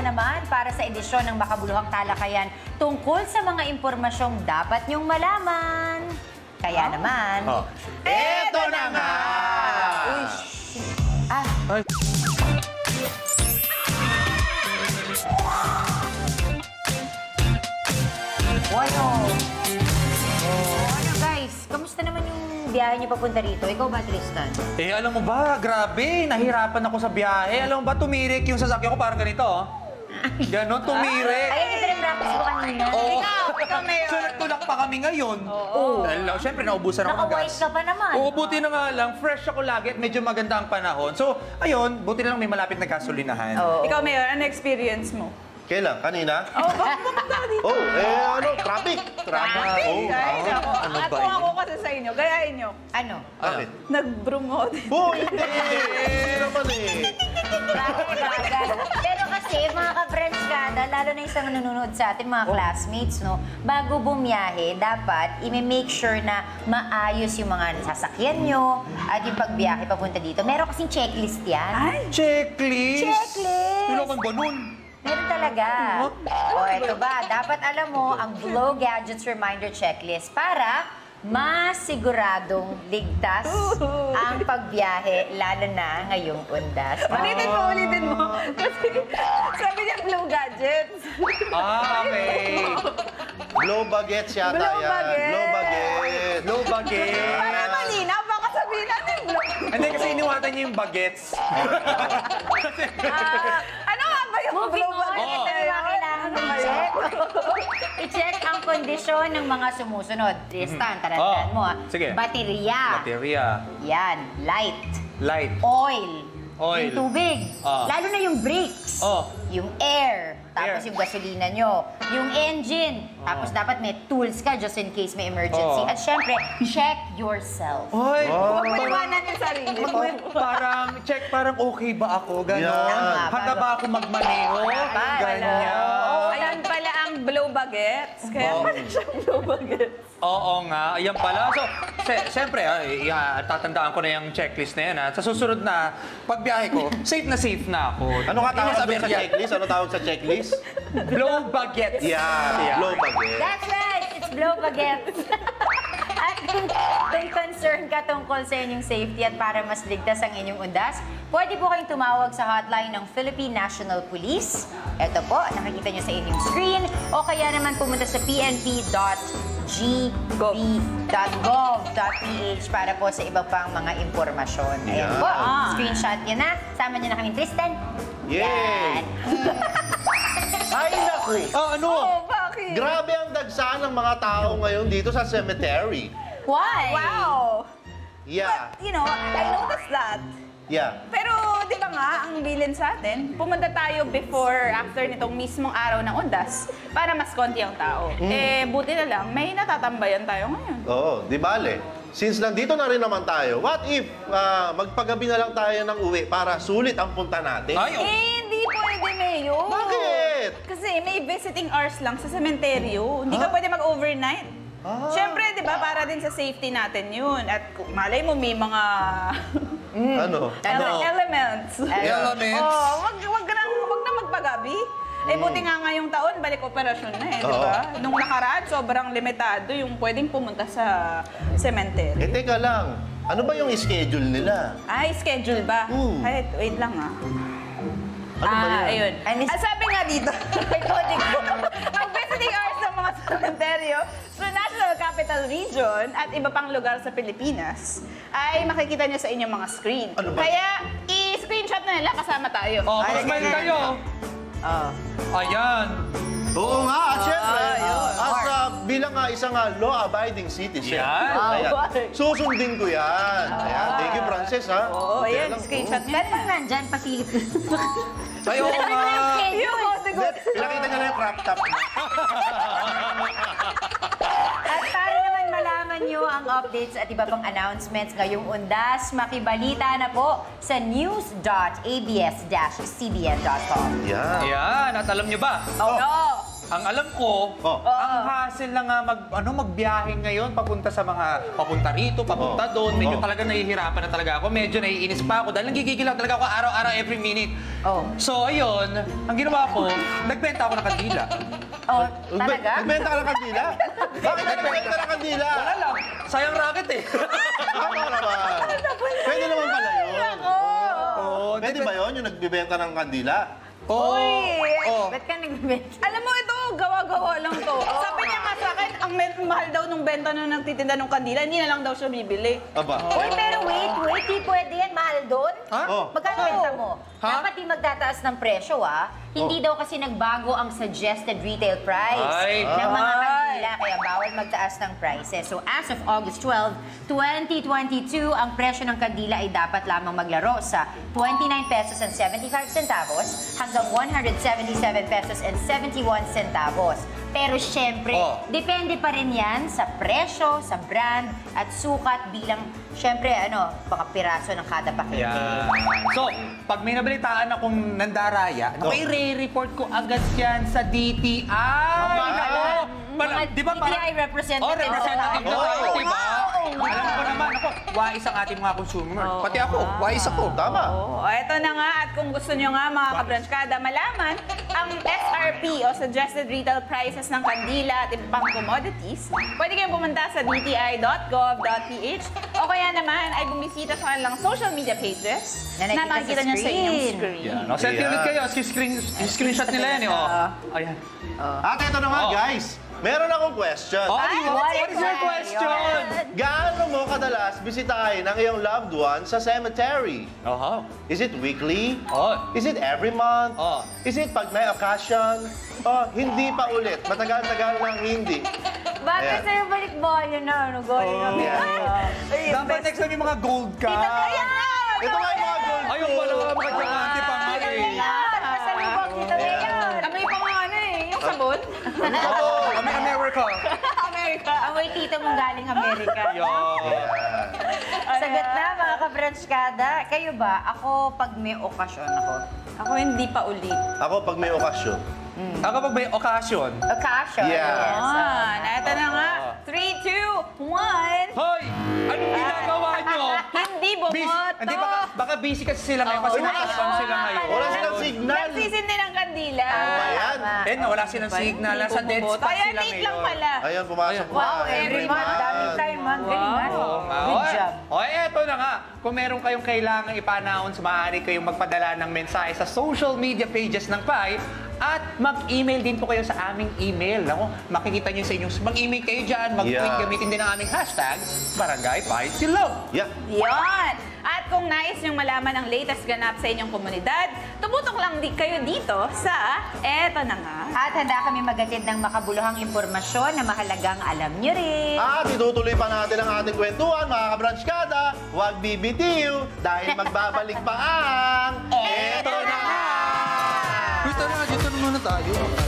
naman para sa edisyon ng Makabuluhang Talakayan tungkol sa mga impormasyong dapat niyong malaman. Kaya naman... Eto na nga! Ano guys, kamusta naman yung biyahe niyo papunta rito? Ikaw ba, Tristan? Alam mo ba, grabe, nahirapan ako sa biyahe. Alam mo ba, tumirik yung sasakyan ko parang ganito, oh. Ganon, tumirik. Ay, ito rin practice mo kanina. Ikaw, Mayor. Tulak pa kami ngayon. Dahil, siyempre, naubusan ako ng gas. Naka-white ka pa naman. Oo, buti na nga lang, fresh ako lagi at medyo maganda ang panahon. So, ayun, buti na lang may malapit na gasolinahan. Ikaw, Mayor, ano experience mo? Kailan? Kanina? Bakit pumunta ka dito? Traffic. Traffic? Ay, nako. Kung ako kasi sa inyo, gayahin nyo. Ano? Bakit? Nag-broom ako dito. Hindi! Hindi naman Pero kasi, mga ka-friends kada, lalo na isang nanonood sa atin, mga classmates, no? Bago bumiyahe, dapat i-make sure na maayos yung mga sasakyan nyo at yung pagbiyahe papunta dito. Meron kasing checklist yan. Ay! Checklist? Checklist! Kailangan ba nun? Meron talaga. O, eto ba? Dapat alam mo ang Glow Gadgets Reminder Checklist para masiguradong ligtas ang pagbiyahe, lalo na ngayong undas. Ulitin mo. Kasi sabi niya Glow Gadgets. Okay. Blow bagets yata Blow yan. bagets. Blow bagets. Blow bagets. Para malinaw, baka sabihin natin blow. Hindi, kasi iniwatan niyo yung bagets. Ano nga ba yung Moving blow on, bagets? ito yung mga kailangan i-check. I-check ang kondisyon ng mga sumusunod. Tristan, tandaan mo Sige. Baterya. Baterya. Yan. Light. Light. Oil. Oil. Yung tubig. Lalo na yung brakes. Yung air. Tapos yung gasolina nyo. Yung engine. Tapos dapat may tools ka just in case may emergency. At syempre, check yourself. Oy! Huwag mo iwanan yung sarili mo. Parang, check, parang okay ba ako? Ganon. Yan. Handa ba ako magmaneho? Ganyan. Ayan pala ang blow bagets. Kaya pala siyang blow bagets. Oo nga, ayan pala. So, siyempre, tatandaan ko na yung checklist na yan. Sa susunod na pagbiyahe ko, safe na ako. Ano ka tawag Sabi sa checklist? Ano tawag sa checklist? Blow bagets. Yeah, blow bagets. That's right! It's blow bagets. At kung concern ka tungkol sa inyong safety at para mas ligtas ang inyong undas, pwede po kayong tumawag sa hotline ng Philippine National Police. Ito po, nakikita nyo sa inyong screen. O kaya naman pumunta sa pnp.gov.ph para po sa iba pang mga impormasyon. Ayan po, screenshot nyo na. Sama nyo na kami, Tristan. Yay! Ay, naku! Oh, bakit? Grabe ang dagsaan ng mga tao ngayon dito sa cemetery. Why? Wow! Yeah. But, you know, I noticed that. Yeah. Pero, di ba nga, ang bilin sa atin, pumunta tayo before, after nitong mismong araw ng undas para mas konti ang tao. Buti na lang, may natatambayan tayo ngayon. Oo, di bale. Since nandito na rin naman tayo, what if magpagabi na lang tayo ng uwi para sulit ang punta natin? Hindi pwede, Mayo. Bakit? Kasi may visiting hours lang sa sementeryo. Hindi ka pwede mag-overnight. Siyempre, di ba, para din sa safety natin yun. At malay mo, may mga... Elements. Elements? Wag na magpagabi. Buti nga ngayong taon, balik operasyon na di ba? Nung nakaraan, sobrang limitado yung pwedeng pumunta sa cemetery. Teka lang. Ano ba yung schedule nila? Schedule ba? Ay, wait lang Ano ba yan? Ayun. Sabi nga dito, ang visiting hours ng mga cementerio sa National Capital Region at iba pang lugar sa Pilipinas ay makikita nyo sa inyong mga screen. Ano ba? Kaya, i-screenshot na nila kasama tayo. Smile kayo. Ayan. Oo nga, at syempre, bilang isang law-abiding citizen, susundin ko yan. Thank you, Frances, ha? Oo, ayan, screenshot nyo. Pero pag nandyan, pasilip. Ay, oo nga. Nakita nyo na yung crop top. At para naman malaman nyo ang updates at iba pang announcements ngayong undas, makibalita na po sa news.abs-cbn.com. Yeah. Ayan, at alam nyo ba? Ang alam ko, ang hassle na nga magbiyahe ngayon papunta rito, papunta doon. Medyo talaga nahihirapan na talaga ako. Medyo naiinis pa ako dahil nagigigil lang talaga ako araw-araw, every minute. So, ayun, ang ginawa ko, nagbenta ako ng kandila. Talaga? Nagbenta ka ng kandila? Bakit nagbenta ng kandila? Wala lang. Sayang racket eh. Tama naman. Pwede naman pala yun. Pwede ba yun, yung nagbibenta ng kandila? Ba't ka nagbibenta? Alam mo, ito, gawa-gawa lang to. Sabi niya nga sa akin, ang mahal daw nung benta nung nagtitinda ng kandila, hindi na lang daw siya bibili. Aba. Uy, pero wait, di pwede yan. Mahal doon? Ha? Magkano benta mo? Dapat di magtataas ng presyo, Hindi daw kasi nagbago ang suggested retail price ng mga kandila, kaya bawal magtaas ng prices. So as of August 12, 2022, ang presyo ng kandila ay dapat lamang maglaro sa 29 pesos and 75 centavos hanggang 177 pesos and 71 centavos. Pero syempre, depende pa rin yan sa presyo, sa brand, at sukat bilang, syempre, mga piraso ng kada paquete. So, pag may nabalitaan akong nandaraya, i-report ko agad yan sa DTI. Mga di ba DTI representative. Representative na tayo, di ba? Alam ko naman, wais ang ating mga consumer. Pati ako, wais ako. Tama. Eto na nga, at kung gusto nyo nga mga kabranchkada malaman ang SRP o Suggested Retail Prices ng kandila at ibang commodities, pwede kayong pumunta sa dti.gov.ph o kaya naman ay bumisita sa kanilang social media pages na makikita nyo sa inyong screen. Selfie ulit kayo, screenshot nila yan. Ayan. At ito na nga, guys. Meron akong question. What is your question? Gaano mo kadalas bisitahin ang iyong loved one sa cemetery? Is it weekly? Is it every month? Is it pag may occasion? Hindi pa ulit. Matagal-tagal lang hindi. Bakit sa'yo balik bayan na? Galing kami. Dapat next time yung mga gold ka. Ito nga yung mga gold. Ayun pala, mga diamante pa nga eh. Pasalubong dito ngayon. Amoy pa nga yung sabon. America. America. Amoy tito mong galing Amerika. Sagot na, mga kabranchkada. Kayo ba? Ako, pag may okasyon ako. Ako hindi pa ulit. Ako pag may okasyon. Ako pag may occasion. Okasyon? Yeah. Yes. Ito na nga. 3, 2, 1. Hoy! Anong ginagawa nyo? Hindi bumoto. Hindi, baka busy kasi sila ngayon kasi nakaspan sila ngayon. Wala silang signal. Nagsisindi ng kandila. Ayan. Wala silang signal. Nasa dead spot Kaya sila late lang ngayon. pala. Ayun, pumasok na. Wow, every month. Daming time, man. Galing, man. Good job. Eto na nga. Kung meron kayong kailangan ipa-announce, maaari kayong magpadala ng mensahe sa social media pages ng PAI at mag-email din po kayo sa aming email. Makikita nyo sa inyong mag-email kayo dyan, mag-tweet, gamitin din ang aming hashtag, Barangay PAI Silog. Yon! At kung nais nyong malaman ang latest ganap sa inyong komunidad, tumutok lang kayo dito sa Eto na nga. At handa kami magatid ng makabuluhang impormasyon na mahalagang alam nyo rin. At itutuloy pa natin ang ating kwentuhan, mga kabranchkada. Huwag bibitiw dahil magbabalik pa ang Eto na nga! Dito na muna tayo.